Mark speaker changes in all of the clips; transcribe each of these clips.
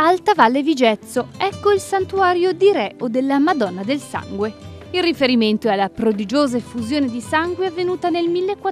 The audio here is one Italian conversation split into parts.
Speaker 1: Alta Valle Vigezzo, ecco il santuario di Re o della Madonna del Sangue. Il riferimento è alla prodigiosa effusione di sangue avvenuta nel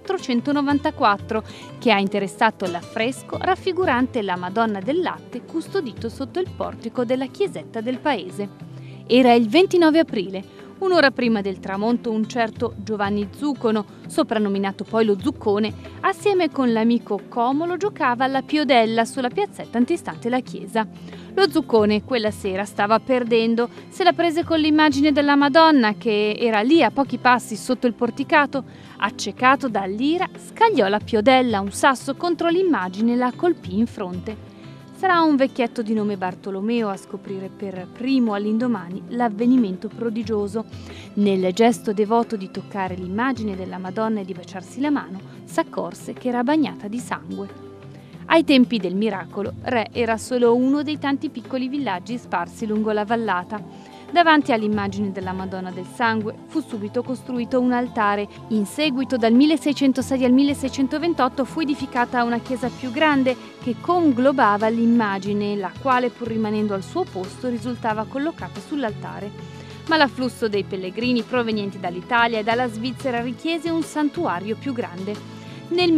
Speaker 1: 1494, che ha interessato l'affresco raffigurante la Madonna del Latte custodito sotto il portico della chiesetta del paese. Era il 29 aprile. Un'ora prima del tramonto un certo Giovanni Zuccono, soprannominato poi lo Zuccone, assieme con l'amico Comolo giocava alla piodella sulla piazzetta antistante la chiesa. Lo Zuccone quella sera stava perdendo, se la prese con l'immagine della Madonna che era lì a pochi passi sotto il porticato. Accecato dall'ira, scagliò la piodella un sasso contro l'immagine e la colpì in fronte. Sarà un vecchietto di nome Bartolomeo a scoprire per primo all'indomani l'avvenimento prodigioso. Nel gesto devoto di toccare l'immagine della Madonna e di baciarsi la mano, s'accorse che era bagnata di sangue. Ai tempi del miracolo, Re era solo uno dei tanti piccoli villaggi sparsi lungo la vallata. Davanti all'immagine della Madonna del Sangue fu subito costruito un altare. In seguito, dal 1606 al 1628, fu edificata una chiesa più grande che conglobava l'immagine, la quale, pur rimanendo al suo posto, risultava collocata sull'altare. Ma l'afflusso dei pellegrini provenienti dall'Italia e dalla Svizzera richiese un santuario più grande. Nel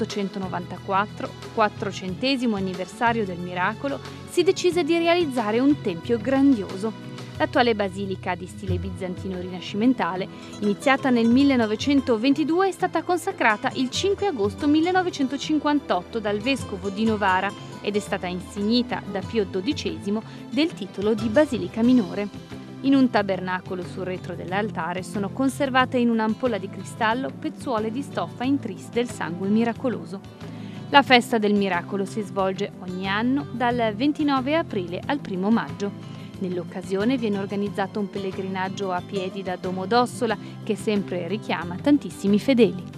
Speaker 1: 1894, 400° anniversario del miracolo, si decise di realizzare un tempio grandioso. L'attuale basilica di stile bizantino rinascimentale, iniziata nel 1922, è stata consacrata il 5 agosto 1958 dal vescovo di Novara ed è stata insignita da Pio XII del titolo di basilica minore. In un tabernacolo sul retro dell'altare sono conservate in un'ampolla di cristallo pezzuole di stoffa intrise del sangue miracoloso. La festa del miracolo si svolge ogni anno dal 29 aprile al 1 maggio. Nell'occasione viene organizzato un pellegrinaggio a piedi da Domodossola che sempre richiama tantissimi fedeli.